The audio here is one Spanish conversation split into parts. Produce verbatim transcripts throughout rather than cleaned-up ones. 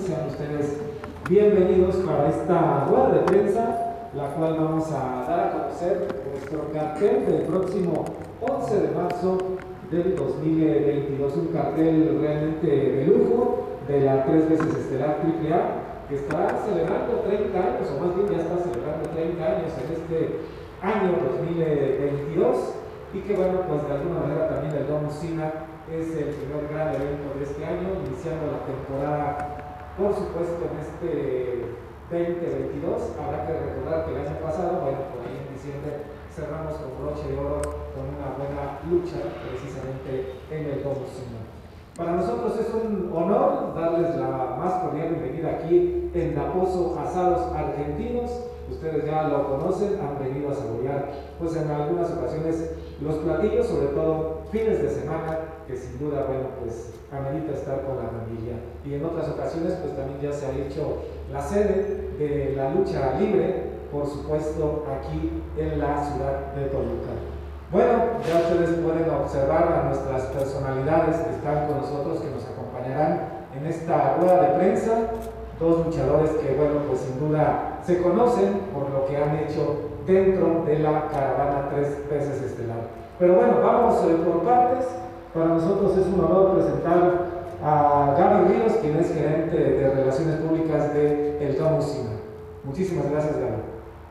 sean ustedes bienvenidos para esta rueda de prensa, la cual vamos a dar a conocer nuestro cartel del próximo once de marzo del dos mil veintidós, un cartel realmente de lujo de la tres veces estelar triple A, que estará celebrando treinta años, o más bien ya está celebrando treinta años en este año dos mil veintidós, y que bueno, pues de alguna manera también el Domus Cina es el primer gran evento de este año, iniciando la temporada, por supuesto, en este veinte veintidós. Habrá que recordar que el año pasado, bueno, por ahí en diciembre, cerramos con broche de oro con una buena lucha precisamente en el Domus Cina. Para nosotros es un honor darles la más cordial bienvenida aquí en Daposo Asados Argentinos. Ustedes ya lo conocen, han venido a saborear pues en algunas ocasiones los platillos, sobre todo fines de semana, que sin duda, bueno, pues amerita estar con la familia. Y en otras ocasiones pues también ya se ha hecho la sede de la lucha libre, por supuesto aquí en la ciudad de Toluca. Bueno, ya ustedes pueden observar a nuestras personalidades que están con nosotros, que nos acompañarán en esta rueda de prensa. Dos luchadores que, bueno, pues sin duda se conocen por lo que han hecho dentro de la caravana tres veces estelar. Pero bueno, vamos eh, por partes. Para nosotros es un honor presentar a Gaby Ríos, quien es gerente de Relaciones Públicas de el Domus Cina. Muchísimas gracias, Gaby.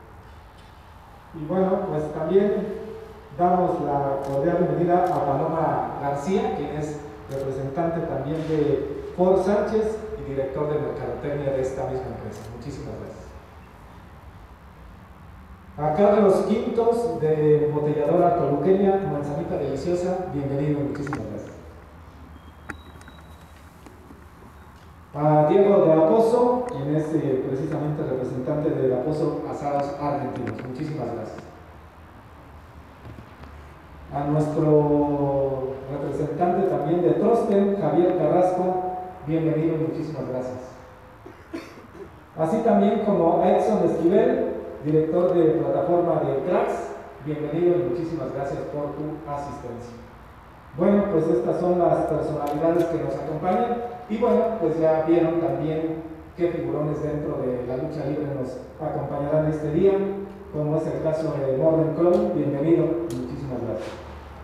Y bueno, pues también damos la cordial bienvenida a Paloma García, quien es representante también de Ford Sánchez y director de mercadotecnia de esta misma empresa. Muchísimas gracias. A Carlos Quintos, de Embotelladora Toluqueña, Manzanita Deliciosa, bienvenido, muchísimas gracias. A Diego de Aposo, quien es eh, precisamente representante de Aposo Asados Argentinos, muchísimas gracias. A nuestro representante también de Trosten, Javier Carrasco, bienvenido y muchísimas gracias. Así también como a Edson Esquivel, director de plataforma de Cracks, bienvenido y muchísimas gracias por tu asistencia. Bueno, pues estas son las personalidades que nos acompañan y bueno, pues ya vieron también qué figurones dentro de la lucha libre nos acompañarán este día, como es el caso de Morgan Clown, bienvenido y muchísimas gracias.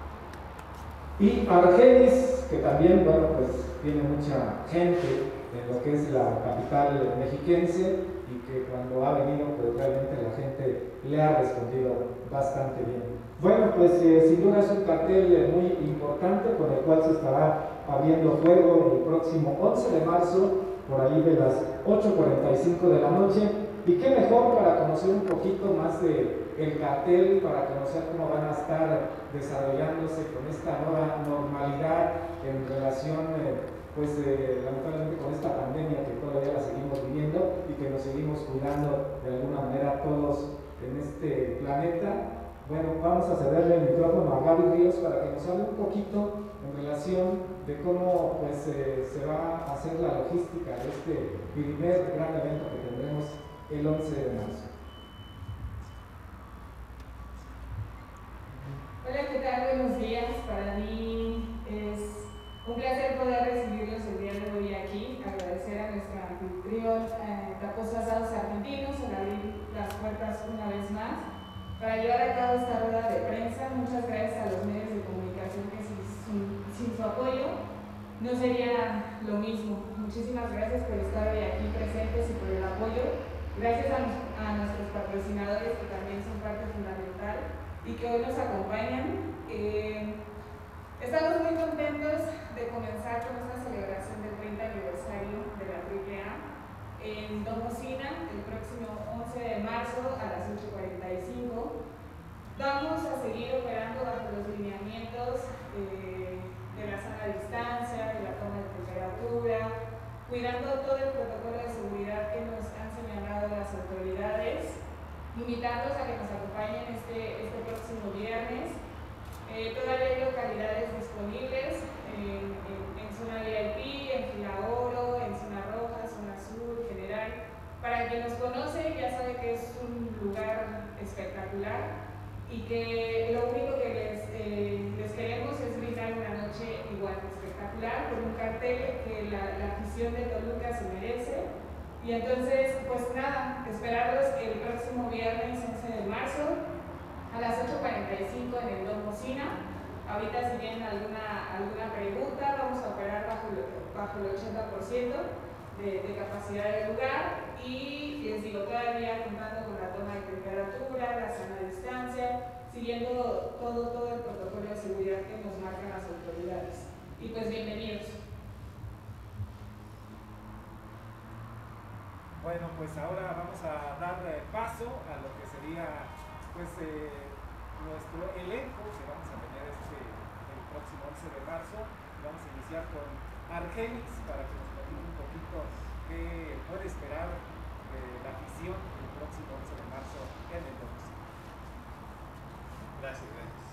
Y Argenis, que también, bueno, pues tiene mucha gente en lo que es la capital mexiquense y que cuando ha venido, pues realmente la gente le ha respondido bastante bien. Bueno, pues eh, sin duda es un cartel eh, muy importante con el cual se estará abriendo fuego el próximo once de marzo, por ahí de las ocho cuarenta y cinco de la noche. Y qué mejor para conocer un poquito más de el cartel, para conocer cómo van a estar desarrollándose con esta nueva normalidad en relación, eh, pues eh, lamentablemente con esta pandemia que todavía la seguimos viviendo y que nos seguimos cuidando de alguna manera todos en este planeta. Bueno, vamos a cederle el micrófono a Gaby Ríos para que nos hable un poquito en relación de cómo pues, eh, se va a hacer la logística de este primer gran evento que tendremos el once de marzo. Hola, ¿qué tal? Buenos días. Para mí es un placer poder recibirlos el día de hoy aquí, agradecer a nuestra anfitrión eh, Daposo Asados Argentinos por abrir las puertas una vez más para llevar a cabo esta rueda de prensa. Muchas gracias a los medios de comunicación que sin, sin, sin su apoyo no sería lo mismo. Muchísimas gracias por estar hoy aquí presentes y por el apoyo. Gracias a, a nuestros patrocinadores que también son parte fundamental y que hoy nos acompañan. Eh, estamos muy contentos de comenzar con esta celebración del treinta aniversario de la triple A en Domus Cina el próximo once de marzo a las ocho cuarenta y cinco. Vamos a seguir operando bajo los lineamientos eh, de la sana distancia, de la toma de temperatura, cuidando todo el protocolo de seguridad que nos han señalado las autoridades, invitarlos a que nos acompañen este, este próximo viernes. Eh, todavía hay localidades disponibles en, en, en zona V I P, en fila oro, en zona roja, zona azul, general. Para quien nos conoce ya sabe que es un lugar espectacular y que lo único que les, eh, les queremos es brindar una noche igual de espectacular con un cartel que la, la afición de Toluca se merece Y entonces, pues nada, esperarlos el próximo viernes once de marzo a las ocho cuarenta y cinco en el Domo Sina. Ahorita si tienen alguna, alguna pregunta, vamos a operar bajo, bajo el ochenta por ciento de, de capacidad del lugar y les digo, todavía contando con la toma de temperatura, la sana distancia, siguiendo todo, todo el protocolo de seguridad que nos marcan las autoridades. Y pues bienvenidos. Bueno, pues ahora vamos a dar paso a lo que sería pues eh, nuestro elenco que vamos a tener este, el próximo once de marzo. Vamos a iniciar con Argenis para que nos platique un poquito qué puede esperar de la afición el próximo once de marzo en el Domo. Gracias, gracias.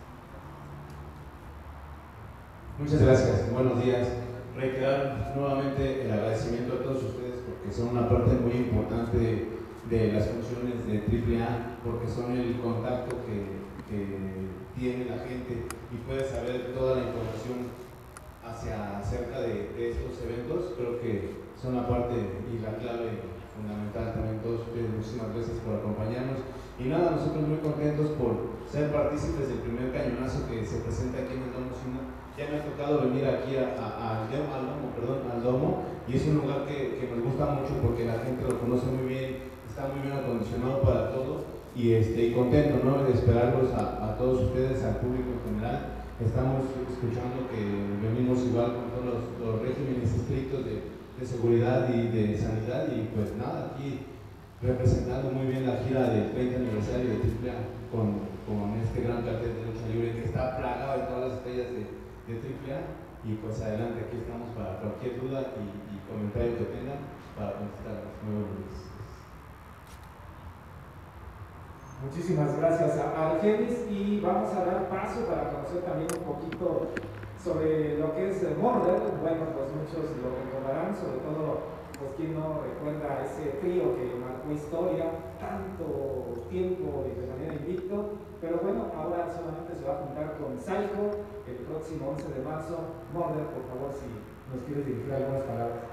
Muchas gracias, buenos días. Reiterar nuevamente el agradecimiento a todos ustedes porque son una parte muy importante de, de las funciones de triple A, porque son el contacto que, que tiene la gente y puede saber toda la información hacia, acerca de, de estos eventos. Creo que son la parte y la clave fundamental también. Todos ustedes, muchísimas gracias por acompañarnos. Y nada, nosotros muy contentos por ser partícipes del primer cañonazo que se presenta aquí en el Domo Sina. Ya me ha tocado venir aquí a, a, a, al, domo, perdón, al Domo, y es un lugar que, que nos gusta mucho porque la gente lo conoce muy bien, está muy bien acondicionado para todo, y, este, y contento, ¿no?, de esperarlos a, a todos ustedes, al público en general. Estamos escuchando que venimos igual con todos los, los regímenes estrictos de, de seguridad y de sanidad, y pues nada, aquí representando muy bien la gira del treinta aniversario de triple A con, con este gran cartel de lucha libre que está plagado de todas las estrellas de de triple A, y pues adelante, aquí estamos para cualquier duda y, y comentario que tengan para contestarlos. Muy buenos días. Muchísimas gracias a Argenis, y vamos a dar paso para conocer también un poquito sobre lo que es Mordor. Bueno, pues muchos lo recordarán, sobre todo pues quien no recuerda ese trío que marcó historia tanto tiempo y de manera invicto. Pero bueno, ahora solamente se va a juntar con Psycho el próximo once de marzo. Mordor, por favor, si nos quieres dirigir algunas palabras.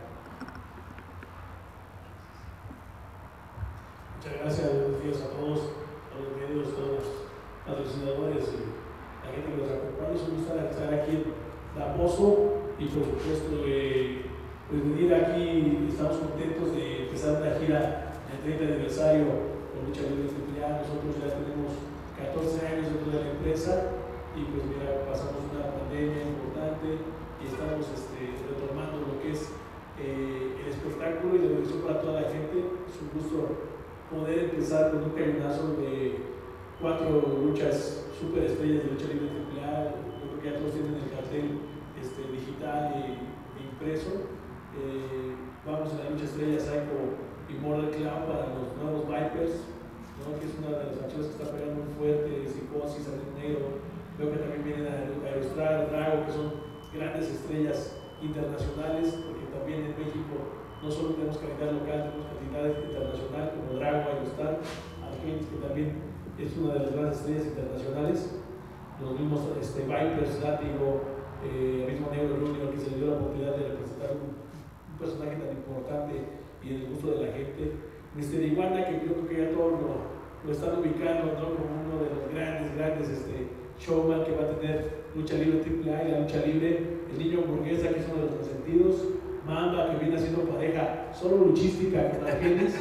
Muchas gracias, buenos días a todos, a los medios, a todos los patrocinadores y la gente que nos acompaña. Es un gusto estar aquí en Damoso y por supuesto eh, pues venir aquí. Estamos contentos de empezar una gira del treinta aniversario con Lucha Libre triple A. Nosotros ya tenemos catorce años dentro de la empresa y pues mira, pasamos una pandemia importante y estamos este, retomando lo que es eh, el espectáculo y la diversión para toda la gente. Es un gusto poder empezar con un cañonazo de cuatro luchas super estrellas de Lucha Libre triple A. Yo creo que ya todos tienen el cartel este, digital e, e impreso. Eh, vamos a la lucha estrella Psycho y Mordor Clown para los nuevos Vipers, ¿no?, que es una de las facciones que está pegando muy fuerte. Psicosis, Adrián Negro, creo que también vienen a ilustrar Drago, que son grandes estrellas internacionales, porque también en México no solo tenemos calidad local, tenemos calidad internacional como Drago, Aerostar, Argenis, que también es una de las grandes estrellas internacionales. Los mismos este, Vipers, Látigo, eh, Abismo Negro Junior, que se le dio la oportunidad de representar un, un personaje tan importante y en el gusto de la gente. mister Iguana, que creo que ya todos lo, lo están ubicando, ¿no?, como uno de los grandes, grandes este, showman que va a tener Lucha Libre triple A y la lucha libre. El Niño Hamburguesa, que es uno de los consentidos. Mamba, que viene haciendo pareja solo luchística con Argenis.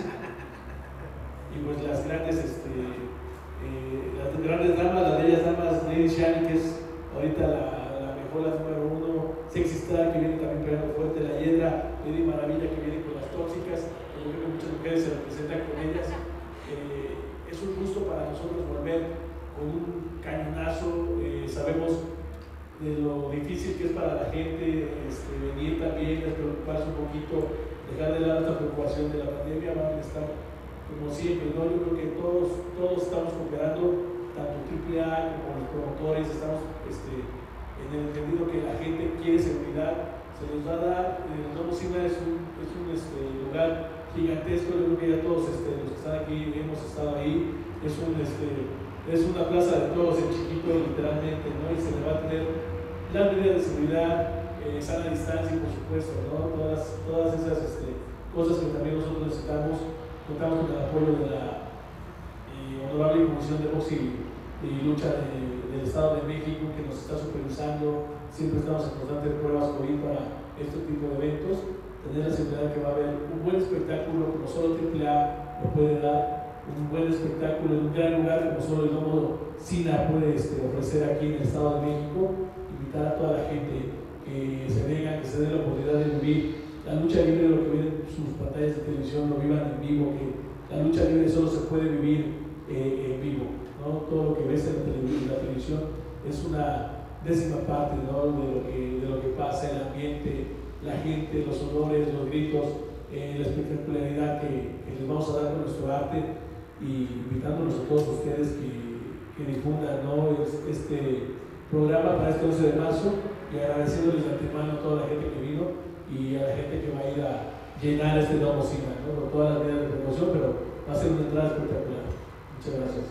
Y pues las grandes, este, eh, las grandes damas, las bellas damas, Lady Shani, que es ahorita la, la mejor, la número uno. Sexy Star, que viene también pegando fuerte. La Hiedra, Lady Maravilla, que viene con las tóxicas. Yo creo que muchas mujeres se representan con ellas. Eh, es un gusto para nosotros volver con un cañonazo. Eh, sabemos de lo difícil que es para la gente este, venir también, preocuparse un poquito, dejar de lado esta preocupación de la pandemia. Van a estar como siempre, ¿no? Yo creo que todos, todos estamos cooperando, tanto triple A como los promotores, estamos este, en el entendido que la gente quiere seguridad, se nos va a dar. El Domo Sina es un, es un este, lugar gigantesco. Yo creo que ya todos este, los que están aquí hemos estado ahí. Es, un, este, es una plaza de todos en chiquito, literalmente, ¿no? Y se le va a tener las medidas de seguridad, eh, sana distancia, por supuesto, ¿no? Todas, todas esas este, cosas que también nosotros necesitamos. Contamos con el apoyo de la eh, Honorable Comisión de Box y, y Lucha de, del Estado de México, que nos está supervisando. Siempre estamos en constantes pruebas COVID para este tipo de eventos. Tener la seguridad que va a haber un buen espectáculo como solo triple A lo puede dar, un buen espectáculo en un gran lugar como solo el Domo Sina puede este, ofrecer aquí en el Estado de México. Invitar a toda la gente que se venga, que se dé la oportunidad de vivir la lucha libre, lo que ven en sus pantallas de televisión, lo vivan en vivo, que la lucha libre solo se puede vivir eh, en vivo, ¿no? Todo lo que ves en la, tele, la televisión es una décima parte, ¿no? de, lo que, de lo que pasa, el ambiente, la gente, los olores, los gritos, eh, la espectacularidad que, que les vamos a dar con nuestro arte, y invitándolos a todos ustedes que, que difundan, ¿no? este programa para este once de marzo, y agradeciéndoles de antemano a toda la gente que vino y a la gente que va a ir a llenar este Domo Sina, ¿no? Con todas las medidas de promoción, pero va a ser una entrada espectacular. Muchas gracias.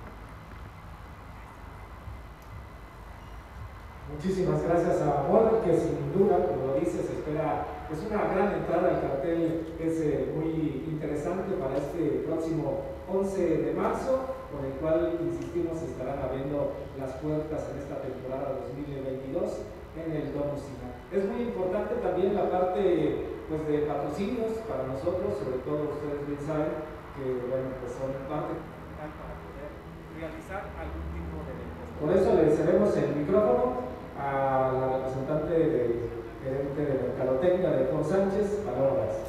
Muchísimas gracias a Amor, que sin duda, como lo dices, espera, es una gran entrada al cartel, que es eh, muy interesante para este próximo once de marzo, con el cual, insistimos, estarán abriendo las puertas en esta temporada dos mil veintidós en el Domo Sina. Es muy importante también la parte pues, de patrocinios para nosotros, sobre todo ustedes bien saben que bueno, pues son parte fundamental para poder realizar algún tipo de eventos. Por eso le cedemos el micrófono a la representante de gerente de Mercadotecnia de Fon Sánchez, palabras.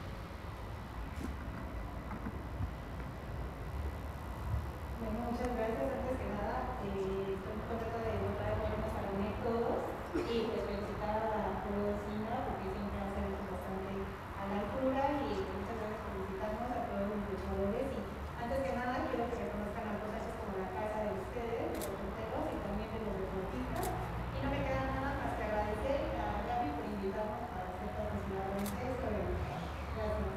Bueno, muchas gracias. Antes que nada, eh, estoy muy contenta de volver a vernos a reunir todos y pues felicitar a Domo Sina porque siempre hace eventos bastante a la altura, y muchas gracias por visitarnos a todos los luchadores. Y antes que nada, quiero que reconozcan a Fon Sánchez como la casa de ustedes, de los reporteros y también de los deportistas. Y no me queda nada más que agradecer a Gaby por invitarnos a ser patrocinadores de este evento. Gracias.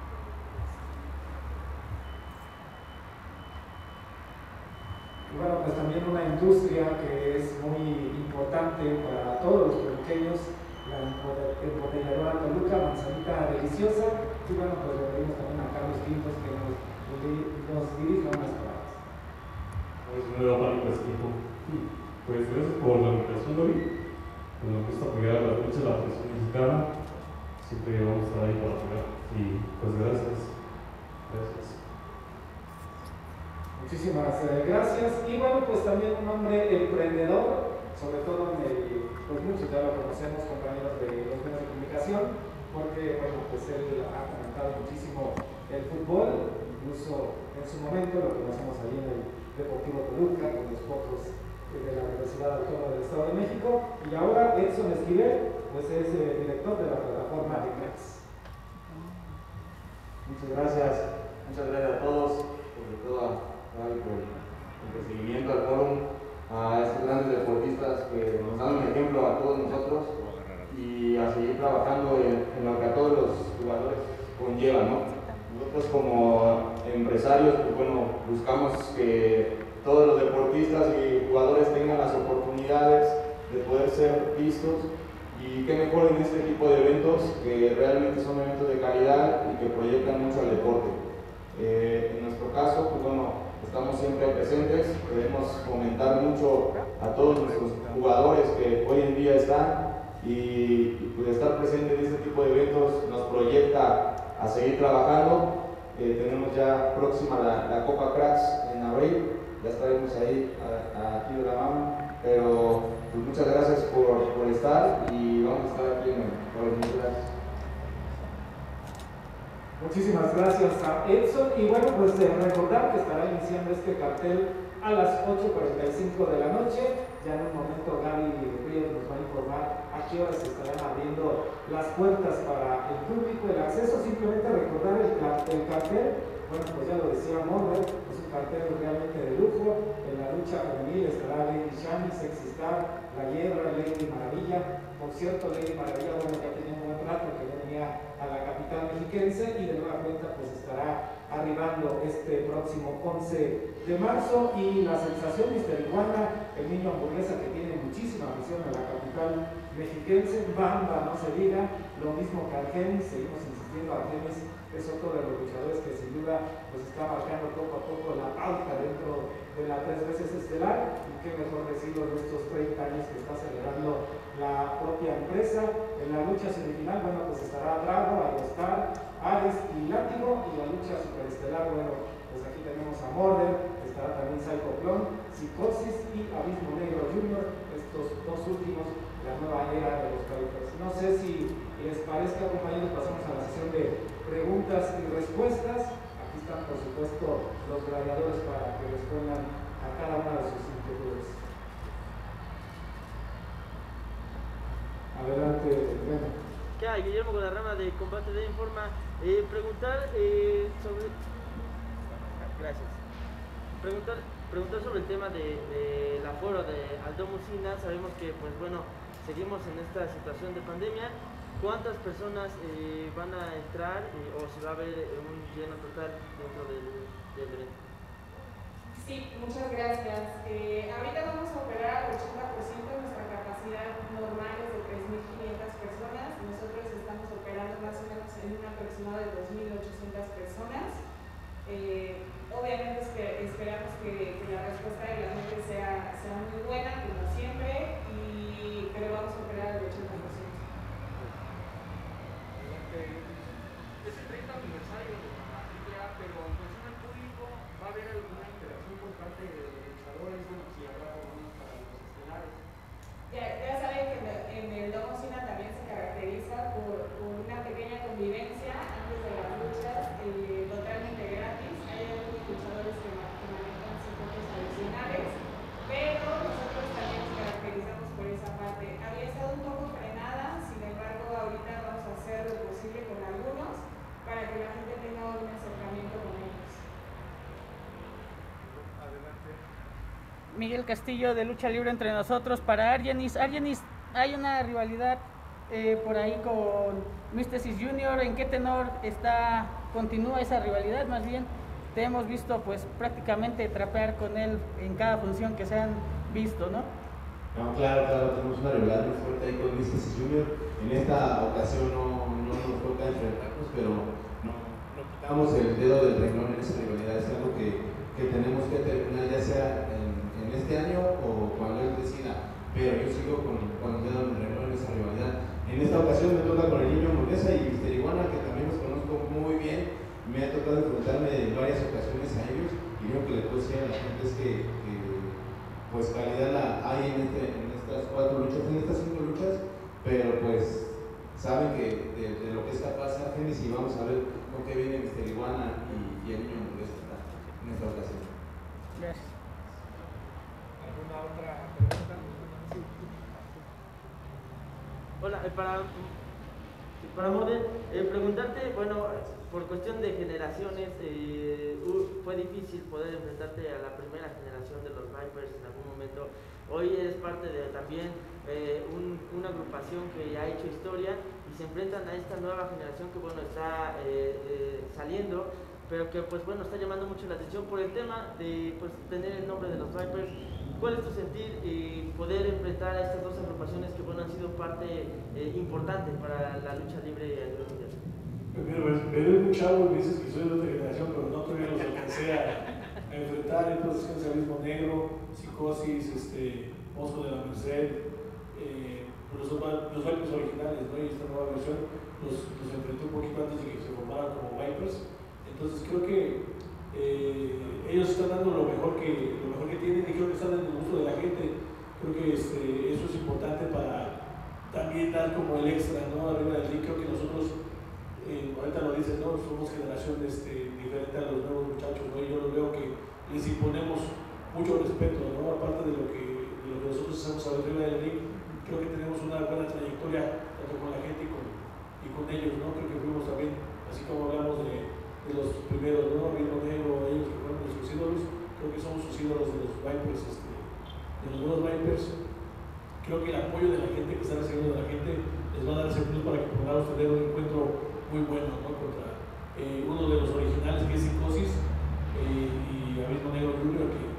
Y bueno, pues también una industria que es muy importante para todos los pequeños, la embotelladora Toluca, Manzanita Deliciosa. Y bueno, pues le pedimos también a Carlos Quintos que nos, nos dirija unas palabras. Es un nuevo pánico equipo. Pues gracias por la invitación, David. Pues nos gusta apoyar a la lucha de la televisión mexicana. Siempre vamos a estar ahí para apoyar. Y pues gracias. Gracias. Muchísimas eh, gracias. Y bueno, pues también un hombre emprendedor, sobre todo en el, pues muchos ya lo conocemos, compañeros de los medios de comunicación, porque bueno, pues él ha comentado muchísimo el fútbol, incluso en su momento lo conocemos allí en el Deportivo Toluca, con los focos de la Universidad Autónoma del Estado de México, y ahora Edson Esquivel, pues es eh, director de la plataforma de Mex. Muchas gracias, muchas gracias a todos, sobre todo a Gaby por el recibimiento al foro, a estos grandes deportistas que nos dan un ejemplo a todos nosotros, y a seguir trabajando en, en lo que a todos los jugadores conlleva, ¿no? Nosotros como empresarios, pues bueno, buscamos que todos los deportistas y jugadores tengan las oportunidades de poder ser vistos, y qué mejor en este tipo de eventos que realmente son eventos de calidad y que proyectan mucho al deporte. Eh, en nuestro caso, pues bueno, estamos siempre presentes, queremos fomentar mucho a todos nuestros jugadores que hoy en día están, y, y pues estar presente en este tipo de eventos nos proyecta a seguir trabajando. Eh, tenemos ya próxima la, la Copa Cracks en abril, ya estaremos ahí a, a, aquí de la mano, pero pues muchas gracias por, por estar, y vamos a estar aquí en el Muchas gracias. Muchísimas gracias a Edson, y bueno, pues eh, recordar que estará iniciando este cartel a las ocho cuarenta y cinco de la noche. Ya en un momento Gaby Ríos nos va a informar a qué horas se estarán abriendo las puertas para el público, el acceso. Simplemente recordar el, el cartel, bueno, pues ya lo decía Morber, es un cartel realmente de lujo. En la lucha femenil estará Lady Shani, Sexy Star, La Hiedra, Lady Maravilla. Por cierto, Lady Maravilla, bueno, ya tenía un buen rato que ya venía a la capital mexiquense, y de nueva cuenta pues estará arribando este próximo once de marzo. Y la sensación mister Iguana el Niño Hamburguesa, que tiene muchísima afición en la capital mexiquense, Bamba, no se diga, lo mismo que Argenis, seguimos insistiendo, Argenis es otro de los luchadores que sin duda pues está marcando poco a poco la pauta dentro de la tres veces estelar, y qué mejor decirlo en estos treinta años que está celebrando la propia empresa. En la lucha semifinal, bueno, pues estará Drago, Aerostar, Ares y Látigo, y la lucha superestelar, bueno, pues aquí tenemos a Mordor, estará también Psycho Clone, Psicosis y Abismo Negro Junior, estos dos últimos, la nueva era de los Vipers. No sé si les parezca, compañeros, pasamos a la sesión de preguntas y respuestas. Aquí están, por supuesto, los gladiadores para que respondan a cada una de sus inquietudes. Adelante, bueno. ¿Qué hay? Guillermo Guadarrama de Combate de Informa. Eh, preguntar eh, sobre... Gracias. Preguntar, preguntar sobre el tema del de, de aforo de Aldo Mucina. Sabemos que, pues bueno, seguimos en esta situación de pandemia. ¿Cuántas personas eh, van a entrar eh, o si va a haber un lleno total dentro del, del evento? Sí, muchas gracias. Eh, ahorita vamos a operar al ochenta por ciento de nuestra capacidad normal es de tres mil quinientas personas. Nosotros estamos operando más o menos en un aproximado de dos mil ochocientas personas. Eh, obviamente esper esperamos que, que la respuesta de la gente sea, sea muy buena, como siempre, y, pero vamos a operar al ochenta por ciento. Es el treinta aniversario de la Triple A, pero en función al público, ¿va a haber alguna interacción por parte de los luchadores? Bueno, si habrá por lo menos para los estelares. Ya, ya saben que en el Domo Cina también se caracteriza por, por una pequeña convivencia antes de las luchas, eh, totalmente gratis. Hay algunos luchadores que, que manejan circuitos adicionales, pero nosotros también nos caracterizamos por esa parte. Había estado un poco frenada, sin embargo, ahorita vamos a hacer lo posible con algunos para que la gente tenga un acercamiento con ellos. Adelante. Miguel Castillo de Lucha Libre Entre Nosotros para Argenis. Argenis, hay una rivalidad eh, por ahí con Místesis Junior. ¿En qué tenor está, continúa esa rivalidad? Más bien, te hemos visto pues prácticamente trapear con él en cada función que se han visto, ¿no? No, claro, claro, tenemos una rivalidad muy fuerte ahí con Místesis Junior. En esta ocasión no, no nos toca enfrentarnos, pero no, no quitamos el dedo del renglón en esa rivalidad. Es algo que, que tenemos que terminar, ya sea en, en este año o cuando él decida. Pero yo sigo con, con el dedo del renglón en esa rivalidad. En esta ocasión me toca con el Niño Hamburguesa y Mister Iguana, que también los conozco muy bien. Me ha tocado enfrentarme en varias ocasiones a ellos, y lo que le puedo decir a la gente es que, que pues calidad la hay en, este, en estas cuatro luchas, en estas cinco luchas, pero pues saben que de, de lo que es capaz Argenis, y vamos a ver con qué viene Mister Iguana y, y el Niño Hamburguesa en esta ocasión. Gracias. ¿Alguna otra pregunta? Hola, eh, para, para Model, eh, preguntarte, bueno, por cuestión de generaciones, eh, uh, fue difícil poder enfrentarte a la primera generación de los Vipers en algún momento. Hoy eres parte de también eh, un, una agrupación que ya ha hecho historia y se enfrentan a esta nueva generación que, bueno, está eh, eh, saliendo, pero que, pues bueno, está llamando mucho la atención por el tema de, pues, tener el nombre de los Vipers. ¿Cuál es tu sentir y poder enfrentar a estas dos agrupaciones que, bueno, han sido parte eh, importante para la lucha libre a nivel mundial? Primero, me veo muy chavo y me dices que soy de otra generación, pero no todavía los alcancé a, a enfrentar. Entonces, el Abismo Negro, Psicosis, este, Mosco de la Merced, eh, los, los Vipers originales, ¿no? Y esta nueva versión los, los enfrenté un poquito antes de que se formaran como Vipers. Entonces, creo que eh, ellos están dando lo mejor, que, lo mejor que tienen, y creo que están en el gusto de la gente. Creo que este, eso es importante para también dar como el extra, ¿no? Arriba del ring. Creo que nosotros, Eh, ahorita lo dices, ¿no? Somos generación este, diferente a los nuevos muchachos, ¿no? Y yo lo veo que les imponemos mucho respeto, ¿no? Aparte de lo que, de lo que nosotros hacemos arriba del ring, creo que tenemos una buena trayectoria tanto con la gente y con, y con ellos, ¿no? Creo que fuimos también, así como hablamos de, de los primeros, ¿no? Abismo Negro, ellos que fueron nuestros ídolos, creo que somos sus ídolos de los Vipers, este, de los nuevos Vipers. Creo que el apoyo de la gente, que está recibiendo de la gente, les va a dar ese plus para que podamos tener un encuentro muy bueno, ¿no? Contra eh, uno de los originales, que es Psicosis, eh, y Abismo Negro Junior, que,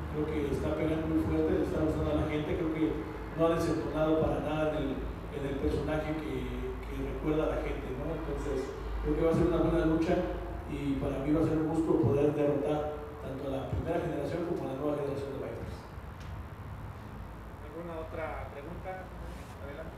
creo que está pegando muy fuerte, le está gustando a la gente, creo que no ha desentonado para nada en el, en el personaje que, que recuerda a la gente, ¿no? Entonces creo que va a ser una buena lucha y para mí va a ser un gusto poder derrotar tanto a la primera generación como a la nueva generación de fighters. ¿Alguna otra pregunta? Adelante.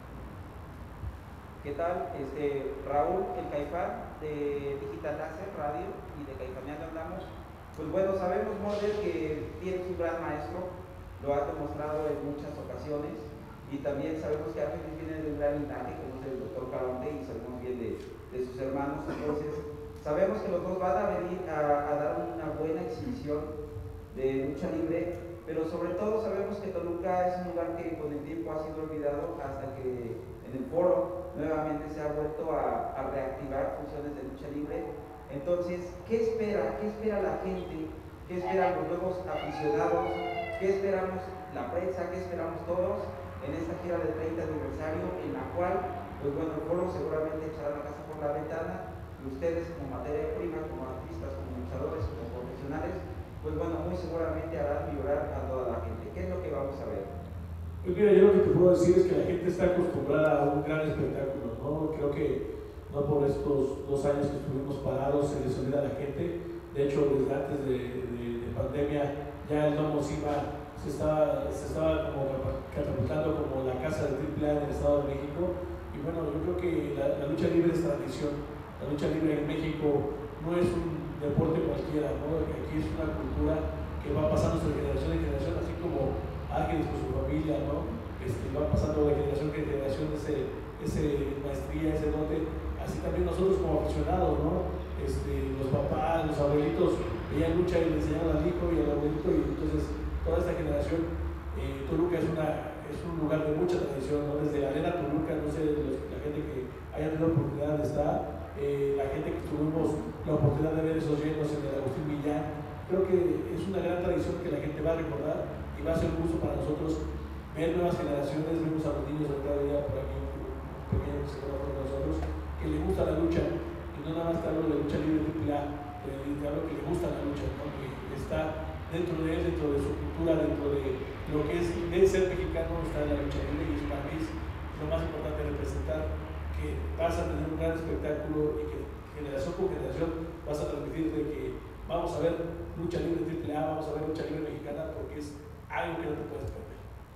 ¿Qué tal? Este, Raúl, el Caifán de Digital Láser Radio y de Caifaneando Hablamos. Pues bueno, sabemos, Mordel, que tienes un gran maestro, lo has demostrado en muchas ocasiones, y también sabemos que Argenis viene de un gran linaje, como es el doctor Caronte, y sabemos bien de, de sus hermanos. Entonces, sabemos que los dos van a venir a, a dar una buena exhibición de lucha libre, pero sobre todo sabemos que Toluca es un lugar que con el tiempo ha sido olvidado hasta que en el foro nuevamente se ha vuelto a, a reactivar funciones de lucha libre. Entonces, ¿qué espera? ¿Qué espera la gente? ¿Qué esperan los nuevos aficionados? ¿Qué esperamos la prensa? ¿Qué esperamos todos en esta gira del treinta aniversario, en la cual, pues bueno, el foro seguramente echará la casa por la ventana, y ustedes como materia prima, como artistas, como luchadores, como profesionales, pues bueno, muy seguramente harán vibrar a toda la gente. ¿Qué es lo que vamos a ver? Pues mira, yo lo que te puedo decir es que la gente está acostumbrada a un gran espectáculo, ¿no? Creo que no por estos dos años que estuvimos parados se les olvida a la gente. De hecho, desde antes de, de, de pandemia ya el Domo Cima se estaba, se estaba como catapultando como la casa de triple A en el Estado de México. Y bueno, yo creo que la, la lucha libre es tradición. La lucha libre en México no es un deporte cualquiera, ¿no? Aquí es una cultura que va pasando de generación en generación, así como Ángeles con su familia, ¿no? Este, va pasando de generación en generación ese, ese maestría, ese dote. Así también nosotros como aficionados, ¿no? Este, los papás, los abuelitos veían lucha y le enseñaban al hijo y al abuelito, y entonces toda esta generación, eh, Toluca es, una, es un lugar de mucha tradición, ¿no? Desde la arena Toluca, no sé, los, la gente que haya tenido la oportunidad de estar, eh, la gente que tuvimos la oportunidad de ver esos llenos en el Agustín Millán, creo que es una gran tradición que la gente va a recordar, y va a ser un gusto para nosotros ver nuevas generaciones. Vemos a los niños de cada día por aquí, un pequeño que se quedó con nosotros, que le gusta la lucha, y no nada más te hablo de lucha libre triple A, te hablo que le gusta la lucha, ¿no? Que está dentro de él, dentro de su cultura, dentro de lo que es de ser mexicano, está en la lucha libre, y para mí es lo más importante representar que vas a tener un gran espectáculo y que generación por generación vas a transmitir de que vamos a ver lucha libre triple A, vamos a ver lucha libre mexicana, porque es algo que no te puedes perder.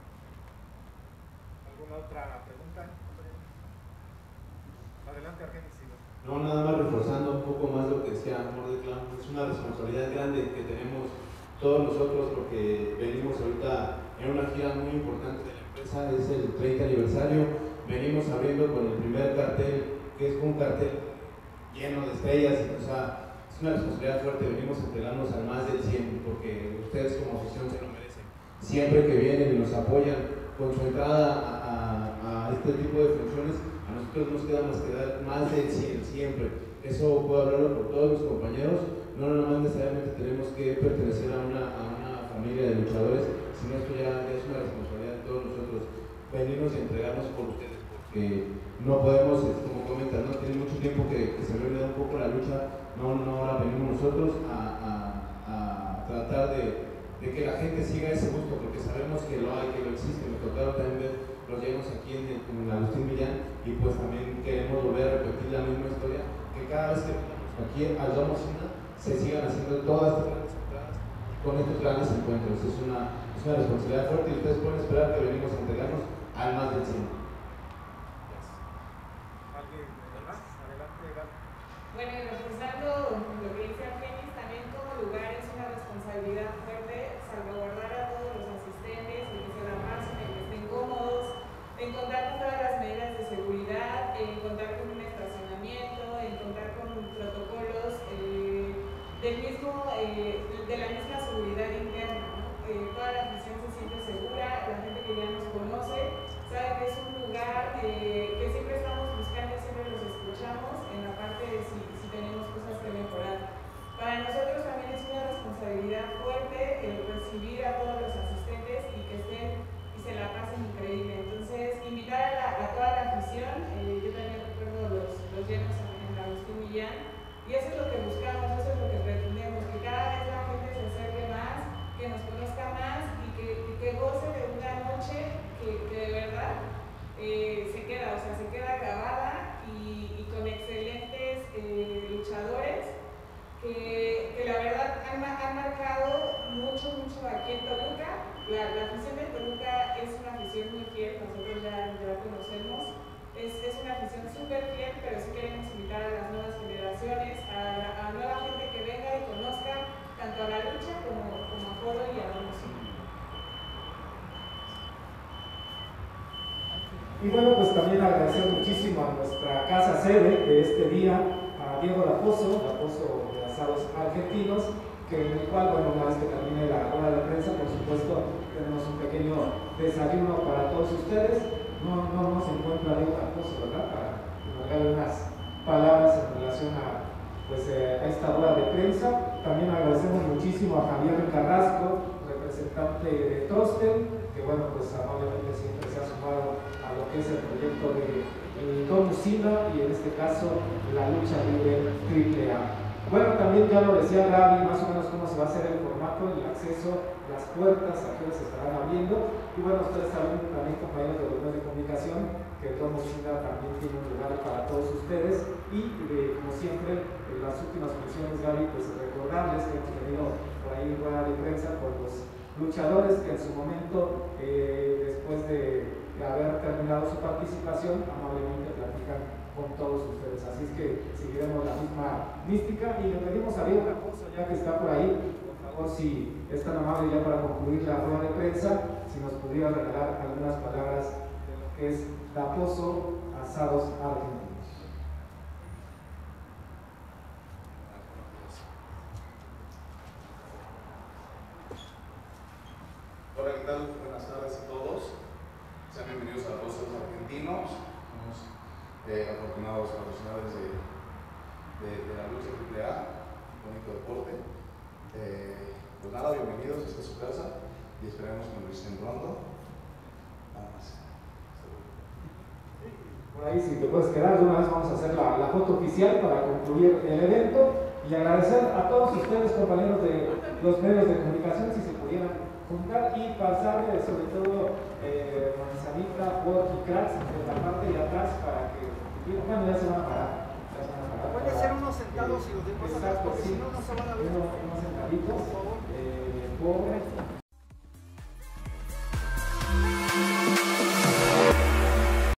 ¿Alguna otra pregunta? Adelante, Argenis. No, nada más reforzando un poco más lo que decía Mordel Clan, es una responsabilidad grande que tenemos todos nosotros, porque venimos ahorita en una gira muy importante de la empresa, es el treinta aniversario, venimos abriendo con el primer cartel, que es un cartel lleno de estrellas, o sea, es una responsabilidad fuerte, venimos a entregarnos al más del cien, porque ustedes como afición se lo merecen. Siempre que vienen y nos apoyan con su entrada a, a, a este tipo de funciones, a nosotros nos queda más que dar más del cien siempre. Eso puedo hablarlo por todos mis compañeros, no nada más necesariamente tenemos que pertenecer a una, a una familia de luchadores, sino esto ya, ya es una responsabilidad de todos nosotros, venirnos y entregarnos por ustedes, porque no podemos, como comentan, no tiene mucho tiempo que, que se me olvida un poco la lucha, no, no ahora venimos nosotros a, a, a tratar de, de que la gente siga ese gusto, porque sabemos que lo hay, que lo existe. Me tocaron también ver los llenos aquí en, en el Agustín Millán, y pues también queremos volver a repetir la misma historia, que cada vez que venimos aquí al Domo Cima se sigan haciendo todas estas grandes entradas con estos grandes encuentros. Es una, es una responsabilidad fuerte, y ustedes pueden esperar que venimos a entregarnos al más del cine. Bueno, y reforzando lo que dice Argenis, también como lugar es una responsabilidad fuerte salvaguardar a todos los asistentes, en que se la pasen, en que estén cómodos, en contar con todas las medidas de seguridad, en contar con un estacionamiento, en contar con protocolos eh, del mismo, eh, de la misma seguridad interna, ¿no? Eh, toda la afición se siente segura, la gente que ya nos conoce sabe que es un lugar eh, que siempre estamos buscando, siempre los escuchamos en la parte de si, si tenemos cosas que mejorar. Para nosotros también es una responsabilidad fuerte el recibir a todos los asistentes y que estén y se la pasen increíble. Entonces, invitar a, la, a toda la afición, eh, yo también recuerdo los, los llenos en, en Agustín Millán, y eso es lo que buscamos, eso es lo que pretendemos, que cada vez la gente se acerque más, que nos conozca bueno, pues también agradecer muchísimo a nuestra casa sede de este día, a Diego Daposo, Daposo de Asados Argentinos, que en el cual, bueno, una vez que termine la rueda de prensa, por supuesto, tenemos un pequeño desayuno para todos ustedes. No, no nos encuentra Diego Daposo, ¿verdad? Para que nos regale unas palabras en relación a, pues, eh, a esta rueda de prensa. También agradecemos muchísimo a Javier Carrasco, representante de Trostel, que bueno, pues amablemente siempre se ha sumado a lo que es el proyecto de Domusina y en este caso la lucha libre triple A. Bueno, también ya lo decía Gaby, más o menos cómo se va a hacer el formato, el acceso, las puertas, a qué hora se estarán abriendo. Y bueno, ustedes saben también, compañeros de los medios de comunicación, que Domusina también tiene un lugar para todos ustedes. Y eh, como siempre, en las últimas funciones, Gaby, pues recordarles que hemos tenido por ahí rueda de prensa con los luchadores que en su momento, eh, después de, de haber terminado su participación, amablemente platican con todos ustedes. Así es que seguiremos la misma mística y le pedimos a Diego Daposo, ya que está por ahí, por favor, si es tan amable ya para concluir la rueda de prensa, si nos pudiera regalar algunas palabras de lo que es Daposo Asados Argentinos. Hola, ¿qué tal? Buenas tardes a todos. Sean bienvenidos a Daposos Argentinos. Somos eh, afortunados patrocinadores de, de, de la lucha triple A, un bonito deporte. Eh, pues nada, bienvenidos, esta es su casa y esperemos que nos visiten pronto. Nada más. Por ahí, si te puedes quedar, de una vez vamos a hacer la, la foto oficial para concluir el evento y agradecer a todos ustedes, compañeros de los medios de comunicación, si se pudieran juntar y pasar sobre todo eh, manzanita, pork y cracks en la parte de atrás para que, bueno, ya se van a parar. Ya se van a parar Puede para, ser unos sentados eh, y los demás atrás, porque sí, si no, no se van a ver. Unos, unos sentaditos, eh, por